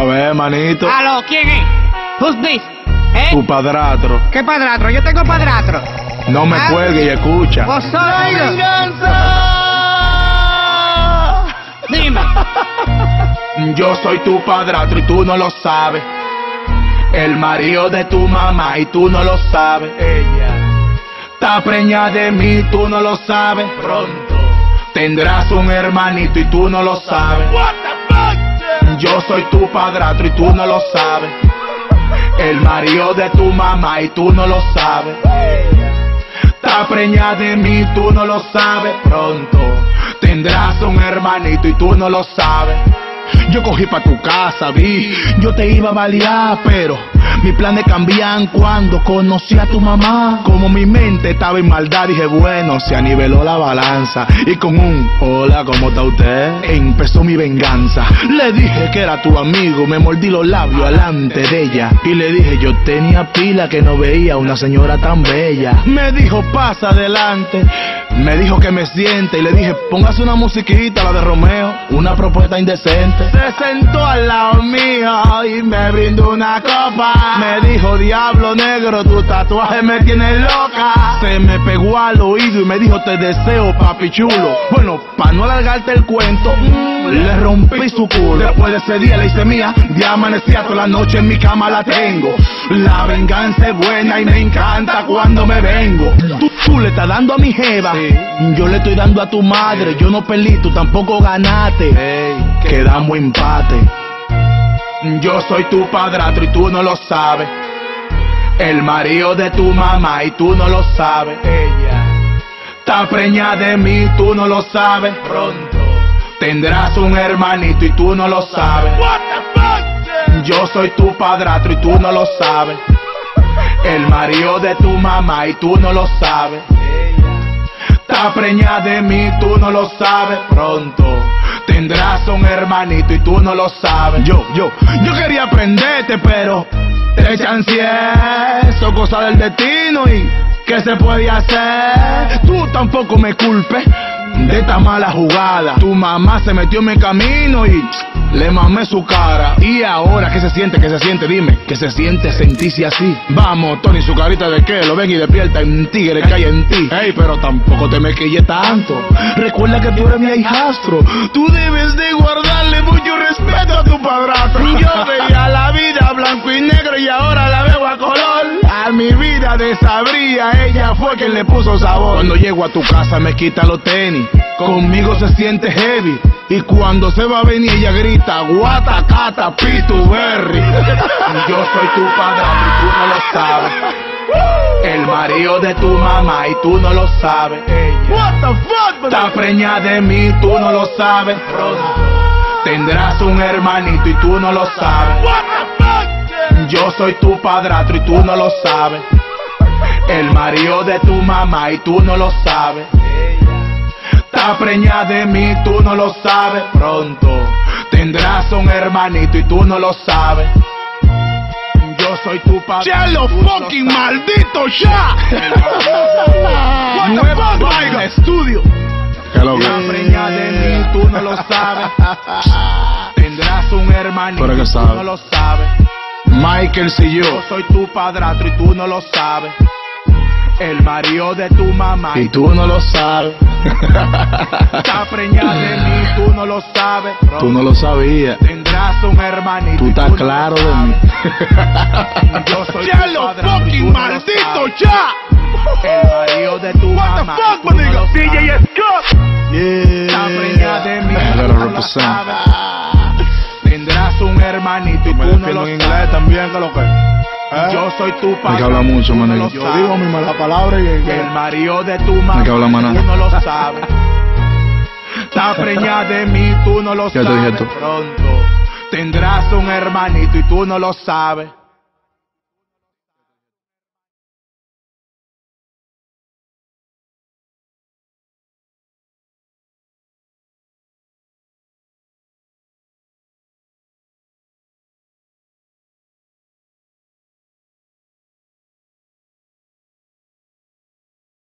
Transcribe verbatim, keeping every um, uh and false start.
ver, manito. Aló, ¿quién es? Who's this? ¿Eh? Tu padrastro. ¿Qué padrastro? Yo tengo padrastro. No me Ah. cuelgue y escucha. ¿Vos sos? Dime. Yo soy tu padrastro y tú no lo sabes. El marido de tu mamá y tú no lo sabes. Ella está preñada de mí, tú no lo sabes. Pronto tendrás un hermanito y tú no lo sabes. Yo soy tu padrastro y tú no lo sabes. El marido de tu mamá y tú no lo sabes. Está preñada de mí, tú no lo sabes. Pronto tendrás un hermanito y tú no lo sabes. Yo cogí pa' tu casa, vi, yo te iba a balear, pero mis planes cambian cuando conocí a tu mamá. Como mi mente estaba en maldad, dije bueno, se aniveló la balanza. Y con un hola, ¿cómo está usted? Empezó mi venganza. Le dije que era tu amigo, me mordí los labios alante de ella. Y le dije yo tenía pila que no veía una señora tan bella. Me dijo pasa adelante, me dijo que me siente. Y le dije póngase una musiquita, la de Romeo, una propuesta indecente. Se sentó al lado mío y me brindó una copa. Me dijo diablo negro, tu tatuaje me tiene loca. Se me pegó al oído y me dijo te deseo papi chulo. Bueno, pa' no alargarte el cuento, mm, le rompí su culo. Después de ese día le hice mía, de amanecía toda la noche en mi cama la tengo. La venganza es buena y me encanta cuando me vengo. Tú, tú le estás dando a mi jeva, sí. Yo le estoy dando a tu madre, sí. Yo no perdí, tú tampoco ganaste, hey. Quedamos empate. Yo soy tu padrastro y tú no lo sabes. El marido de tu mamá y tú no lo sabes. Ella está preñada de mí, tú no lo sabes. Pronto tendrás un hermanito y tú no lo sabes. Yo soy tu padrastro y tú no lo sabes. El marido de tu mamá y tú no lo sabes. Está preñada de mí, tú no lo sabes. Pronto tendrás un hermanito y tú no lo sabes. Yo, yo, yo quería aprenderte, pero te chanceé. Son cosas del destino y ¿qué se puede hacer? Tú tampoco me culpes de esta mala jugada. Tu mamá se metió en mi camino y le mamé su cara. Y ahora, ¿qué se siente? ¿Qué se siente? Dime, ¿qué se siente sentirse así? Vamos, Tony, su carita de que lo ven y despierta en tigre que hay en ti. Ey, pero tampoco te me quille tanto. Recuerda que tú eres mi hijastro. Tú debes de guardarle mucho respeto a tu padrastro. Yo veía la vida blanco y negro y ahora la veo a color. A mi vida desabría, ella fue quien le puso sabor. Cuando llego a tu casa me quita los tenis, conmigo se siente heavy. Y cuando se va a venir ella grita guatacata pituberry. Yo soy tu padrastro y tú no lo sabes. El marido de tu mamá y tú no lo sabes. Ella está preñada de mí, tú no lo sabes. Pronto tendrás un hermanito y tú no lo sabes. Yo soy tu padrastro y tú no lo sabes. El marido de tu mamá y tú no lo sabes. Está preñada de mí, tú no lo sabes. Pronto tendrás un hermanito y tú no lo sabes. Yo soy tu padre. ¡Chelo fucking maldito ya! Nueva Vaina Estudio. Está preñada de mí, tú no lo sabes. Tendrás un hermanito y tú no lo sabes. Michael si yo. Yo soy tu padrastro y tú no lo sabes. El marido de tu mamá y tú no lo sabes. Está preñada de mí, tú no lo sabes. Pronto tú no lo sabías. Tendrás un hermanito. Tú estás claro de mí. Yo soy ya tu padrastro fucking maldito ya. El marido de tu What mamá the fuck, y tú no lo D J Scott. Yeah. Está preñada de mí, tú no lo sabes. Tendrás un hermanito y tú no lo sabes. Inglés también que lo que ¿Eh? Yo soy tu padre. Me que habla mucho, manito. Yo sabes. Digo mi mala palabra y el, el marido de tu mamá. Me que habla maná. Tú no lo sabes. Está preñada de mí, tú no lo ya sabes. Te dije tú. Pronto tendrás un hermanito y tú no lo sabes.